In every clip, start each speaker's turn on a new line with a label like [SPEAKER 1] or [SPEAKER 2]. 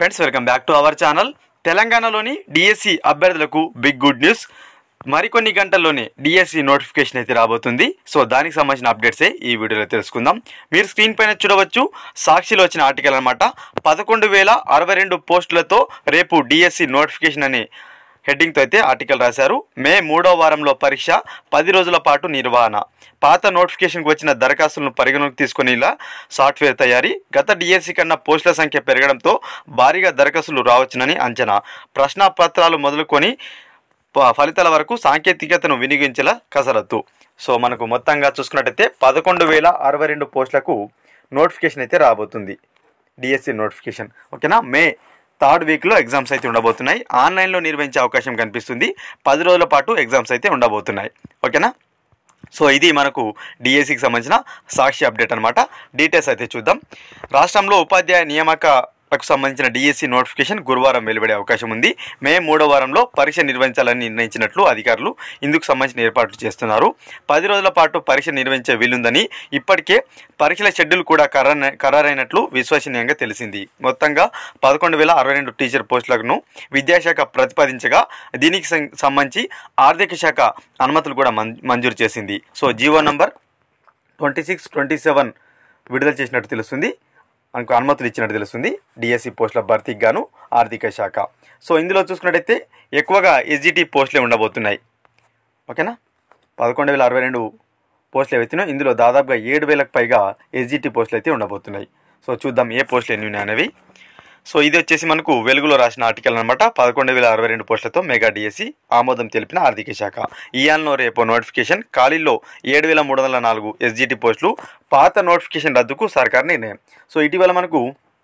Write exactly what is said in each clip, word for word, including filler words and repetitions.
[SPEAKER 1] Friends, welcome back to our channel. తెలంగాణలోని DSC అభ్యర్థులకు big good news. మరికొన్ని గంటల్లోనే డిఎస్సి నోటిఫికేషన్ అయితే రాబోతుంది. సో దానికి సంబంధించిన అప్డేట్సే ఈ వీడియోలో తెలుసుకుందాం. మీరు స్క్రీన్ పైన చూడవచ్చు, సాక్షిలో వచ్చిన ఆర్టికల్ అనమాట. పదకొండు వేల అరవై రెండు పోస్టులతో రేపు డిఎస్సి నోటిఫికేషన్ అనే హెడ్డింగ్తో అయితే ఆర్టికల్ రాశారు. మే మూడో వారంలో పరీక్ష, పది రోజుల పాటు నిర్వహణ. పాత నోటిఫికేషన్కి వచ్చిన దరఖాస్తులను పరిగణలోకి తీసుకునేలా సాఫ్ట్వేర్ తయారీ. గత డిఎస్సి కన్నా పోస్టుల సంఖ్య పెరగడంతో భారీగా దరఖాస్తులు రావచ్చునని అంచనా. ప్రశ్నపత్రాలు మొదలుకొని ఫలితాల వరకు సాంకేతికతను వినియోగించేలా కసరత్తు. సో మనకు మొత్తంగా చూసుకున్నట్టయితే పదకొండు వేల అరవై రెండు పోస్టులకు నోటిఫికేషన్ అయితే రాబోతుంది, డిఎస్సి నోటిఫికేషన్. ఓకేనా, మే థర్డ్ వీక్లో ఎగ్జామ్స్ అయితే ఉండబోతున్నాయి. ఆన్లైన్లో నిర్వహించే అవకాశం కనిపిస్తుంది. పది రోజుల పాటు ఎగ్జామ్స్ అయితే ఉండబోతున్నాయి. ఓకేనా, సో ఇది మనకు డిఎస్సికి సంబంధించిన సాక్షి అప్డేట్ అనమాట. డీటెయిల్స్ అయితే చూద్దాం. రాష్ట్రంలో ఉపాధ్యాయ నియామకకు సంబంధించిన డిఎస్సి నోటిఫికేషన్ గురువారం వెలువడే అవకాశం ఉంది. మే మూడో వారంలో పరీక్ష నిర్వహించాలని నిర్ణయించినట్లు అధికారులు ఇందుకు సంబంధించిన ఏర్పాట్లు చేస్తున్నారు. పది రోజుల పాటు పరీక్ష నిర్వహించే వీలుందని ఇప్పటికే పరీక్షల షెడ్యూల్ కూడా ఖరారు ఖరారైనట్లు విశ్వసనీయంగా తెలిసింది. మొత్తంగా పదకొండు వేల అరవై రెండు టీచర్ పోస్టులను విద్యాశాఖ ప్రతిపాదించగా దీనికి సంబంధించి ఆర్థిక శాఖ అనుమతులు కూడా మంజూరు చేసింది. So GO number twenty six twenty seven విడుదల చేసినట్టు తెలుస్తుంది, మనకు అనుమతులు ఇచ్చినట్టు తెలుస్తుంది డిఎస్సి పోస్టుల భర్తీకి గాను ఆర్థిక శాఖ. సో ఇందులో చూసుకున్నట్టయితే ఎక్కువగా ఎస్జిటి పోస్టులే ఉండబోతున్నాయి. ఓకేనా, పదకొండు వేల అరవై రెండు పోస్టులు ఏవైతున్నాయో ఇందులో దాదాపుగా ఏడు వేలకు పైగా ఎస్జిటి పోస్టులు అయితే ఉండబోతున్నాయి. సో చూద్దాం ఏ పోస్టులు ఎన్ని ఉన్నాయి అనేవి. సో ఇది వచ్చేసి మనకు వెలుగులో రాసిన ఆర్టికల్ అనమాట. పదకొండు వేల అరవై రెండు పోస్టులతో మెగా డిఎస్సి ఆమోదం తెలిపిన ఆర్థిక శాఖ. ఇయాల్లో రేపో నోటిఫికేషన్. ఖాళీల్లో ఏడు వేల మూడు వందల నాలుగు ఎస్జిటి పోస్టులు. పాత నోటిఫికేషన్ రద్దుకు సర్కార్ నిర్ణయం. సో ఇటీవల మనకు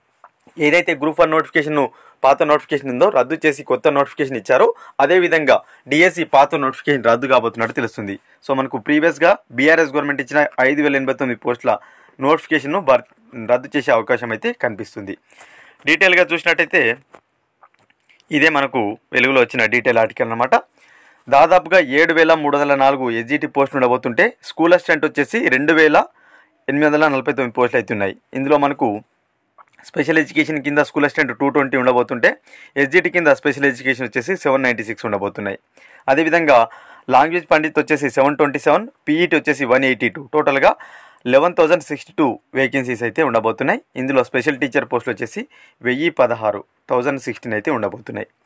[SPEAKER 1] ఏదైతే గ్రూప్ వన్ నోటిఫికేషన్ పాత నోటిఫికేషన్ ఉందో రద్దు చేసి కొత్త నోటిఫికేషన్ ఇచ్చారో అదేవిధంగా డిఎస్సి పాత నోటిఫికేషన్ రద్దు కాబోతున్నట్టు తెలుస్తుంది. సో మనకు ప్రీవియస్గా బీఆర్ఎస్ గవర్నమెంట్ ఇచ్చిన ఐదు వేల ఎనభై తొమ్మిది పోస్టుల నోటిఫికేషన్ను రద్దు చేసే అవకాశం అయితే కనిపిస్తుంది. డీటెయిల్గా చూసినట్టయితే ఇదే మనకు వెలుగులో వచ్చిన డీటెయిల్ ఆర్టికల్ అనమాట. దాదాపుగా ఏడు వేల మూడు వందల నాలుగు ఎస్జిటి పోస్టులు ఉండబోతుంటే స్కూల్ అసిస్టెంట్ వచ్చేసి రెండు వేల ఎనిమిది వందల నలభై తొమ్మిది పోస్టులు అవుతున్నాయి. ఇందులో మనకు స్పెషల్ ఎడ్యుకేషన్ కింద స్కూల్ అసిస్టెంట్ టూ ట్వంటీ ఉండబోతుంటే ఎస్జిటి కింద స్పెషల్ ఎడ్యుకేషన్ వచ్చేసి సెవెన్ నైంటీ సిక్స్ ఉండబోతున్నాయి. అదేవిధంగా లాంగ్వేజ్ పండిత్ వచ్చేసి సెవెన్ ట్వంటీ సెవెన్ పీఈటీ వచ్చేసి వన్ ఎయిటీ టూ టోటల్గా eleven thousand sixty two vacancies అయితే ఉండబోతున్నాయి. ఇందులో స్పెషల్ టీచర్ పోస్టులు వచ్చేసి వెయ్యి పదహారు థౌజండ్ సిక్స్టీన్ అయితే ఉండబోతున్నాయి.